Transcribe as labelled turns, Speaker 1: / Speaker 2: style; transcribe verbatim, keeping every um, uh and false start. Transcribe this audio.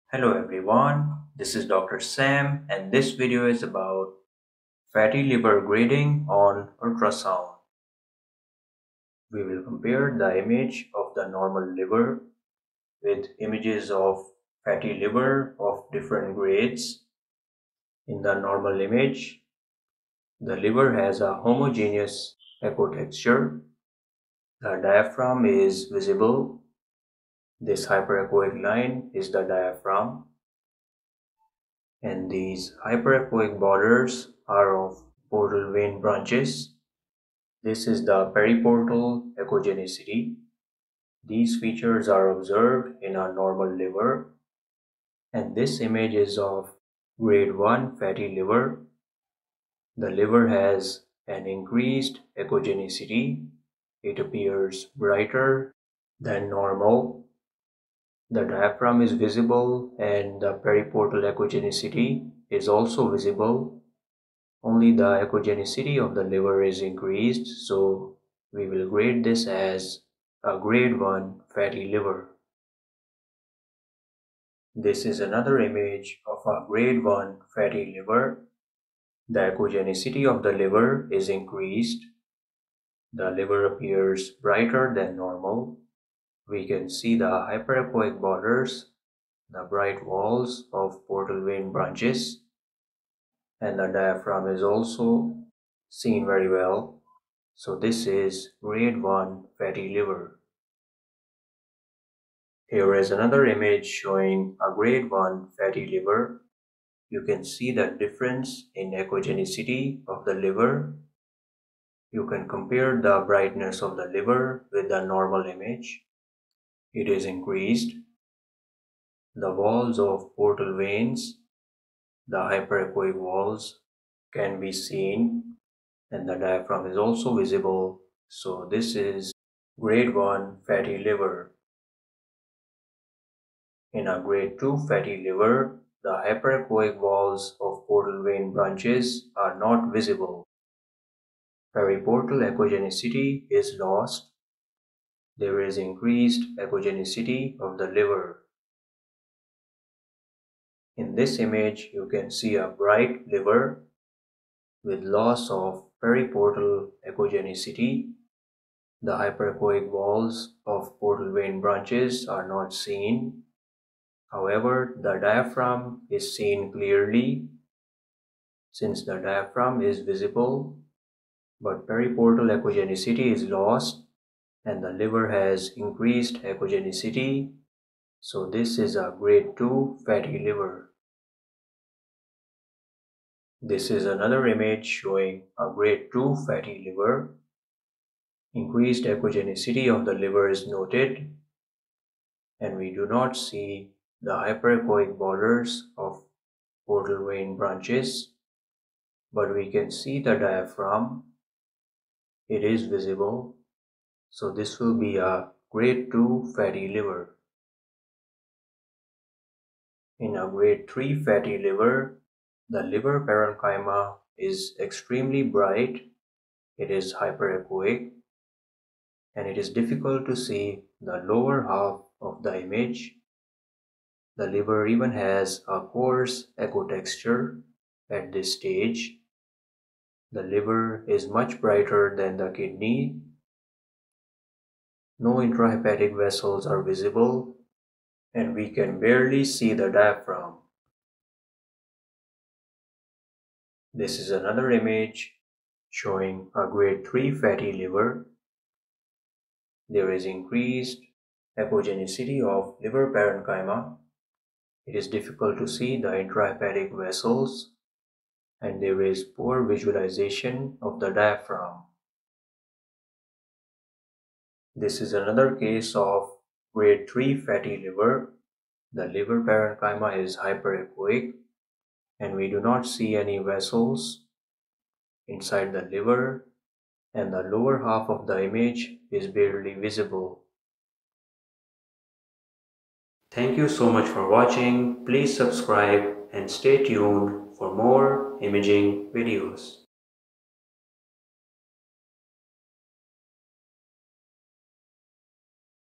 Speaker 1: Hello everyone, this is Doctor Sam and this video is about fatty liver grading on ultrasound. We will compare the image of the normal liver with images of fatty liver of different grades. In the normal image, the liver has a homogeneous echo texture. The diaphragm is visible. This hyperechoic line is the diaphragm. And these hyperechoic borders are of portal vein branches. This is the periportal echogenicity. These features are observed in a normal liver, and this image is of grade one fatty liver. The liver has an increased echogenicity. It appears brighter than normal. The diaphragm is visible and the periportal echogenicity is also visible. Only the echogenicity of the liver is increased, so we will grade this as a grade one fatty liver. This is another image of a grade one fatty liver. The echogenicity of the liver is increased. The liver appears brighter than normal. We can see the hyperechoic borders, the bright walls of portal vein branches, and the diaphragm is also seen very well. So this is grade one fatty liver. Here is another image showing a grade one fatty liver. You can see the difference in echogenicity of the liver. You can compare the brightness of the liver with the normal image. It is increased. The walls of portal veins, the hyperechoic walls, can be seen, and the diaphragm is also visible. So this is grade one fatty liver. In a grade two fatty liver, the hyperechoic walls of portal vein branches are not visible. Periportal echogenicity is lost. There is increased echogenicity of the liver. In this image, you can see a bright liver with loss of periportal echogenicity. The hyperechoic walls of portal vein branches are not seen. However, the diaphragm is seen clearly. Since the diaphragm is visible, but periportal echogenicity is lost and the liver has increased echogenicity, so this is a grade two fatty liver. This is another image showing a grade two fatty liver. Increased echogenicity of the liver is noted, and we do not see the hyperechoic borders of portal vein branches, but we can see the diaphragm. It is visible, so this will be a grade two fatty liver. In a grade three fatty liver, the liver parenchyma is extremely bright. It is hyperechoic, and it is difficult to see the lower half of the image. The liver even has a coarse echo texture at this stage. The liver is much brighter than the kidney. No intrahepatic vessels are visible, and we can barely see the diaphragm. This is another image showing a grade three fatty liver. There is increased echogenicity of liver parenchyma. It is difficult to see the intrahepatic vessels, and there is poor visualization of the diaphragm. This is another case of grade three fatty liver. The liver parenchyma is hyperechoic, and we do not see any vessels inside the liver, and the lower half of the image is barely visible. Thank you so much for watching. Please subscribe and stay tuned for more imaging videos.